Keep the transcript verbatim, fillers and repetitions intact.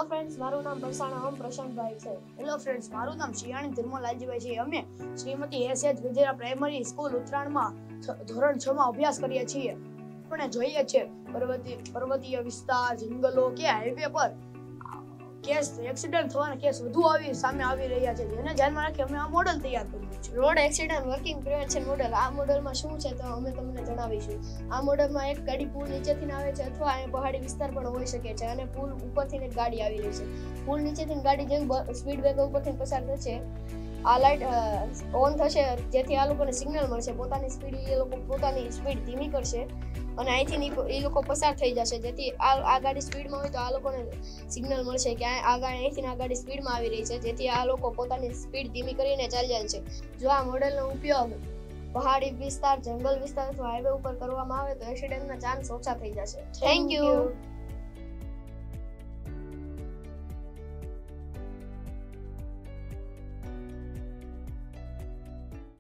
Friends, મારું નામ બરસાણા ઓમ પ્રશાંતભાઈ છે. હેલો ફ્રેન્ડ્સ, મારું નામ શિયાણી ધર્મલ લાલજીભાઈ છે. અમે Shrimati S H Gajera primary school ઉત્તરાયણમાં ધોરણ છ માં અભ્યાસ કરીએ છીએ. આપણે જોઈએ છે પર્વતીય પર્વતીય વિસ્તાર, જંગલો કે હાઈવે પર કેસ એક્સિડન્ટ થવાના કેસ વધુ આવી સામે આવી રહ્યા છે. જેને ધ્યાનમાં રાખી અમે આ મોડેલ તૈયાર કર્યું છે. Road accident working prevention model. આ મોડેલમાં શું છે તો અમે તમને જણાવીશું. આ મોડેલમાં એક ગાડી પુલ નીચેથી આવે છે અથવા અહીં પહાડી વિસ્તાર પણ હોઈ શકે છે અને પુલ ઉપરથી એક ગાડી આવી રહી છે. પુલ નીચેથી ગાડી જેવી સ્પીડ બ્રેકર ઉપરથી પસાર થશે, આ લાઇટ ઓન થશે જેથી આ લોકોને સિગ્નલ મળશે. પોતાની સ્પીડ એ લોકો પોતાની સ્પીડ ધીમી કરશે અને અહીંથી એ લોકો પસાર થઈ જશે જેથી આ આ ગાડી સ્પીડમાં હોય તો આ લોકોને સિગ્નલ મળશે કે આ ગાડી અહીંથી આ ગાડી સ્પીડમાં આવી રહી છે જેથી આ લોકો પોતાની સ્પીડ ધીમી કરીને ચાલી જાય છે. જો આ મોડેલનો ઉપયોગ પહાડી વિસ્તાર, જંગલ વિસ્તાર અથવા હાઈવે ઉપર કરવામાં આવે તો એક્સિડન્ટના ચાન્સ ઓછા થઈ જશે. Thank you.